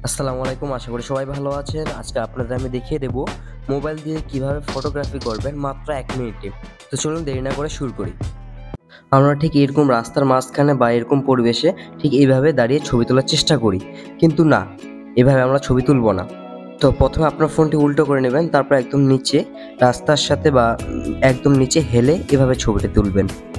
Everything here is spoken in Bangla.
আসসালামু আলাইকুম। আশা করি সবাই ভালো আছেন। আজকে আপনাদের আমি দেখিয়ে দেব মোবাইল দিয়ে কিভাবে ফটোগ্রাফি করবেন মাত্র ১ মিনিটে। তো চলুন দেরি না করে শুরু করি। আমরা ঠিক এরকম রাস্তার মাঝখানে বা এরকম পরিবেশে ঠিক এইভাবে দাঁড়িয়ে ছবি তোলার চেষ্টা করি। কিন্তু না, এভাবে আমরা ছবি তুলব না। তো ১ম এ আপনার ফোনটি উল্টো করে নেবেন, তারপর একদম নিচে রাস্তার সাথে বা একদম নিচে হেলে এভাবে ছবিটা তুলবেন।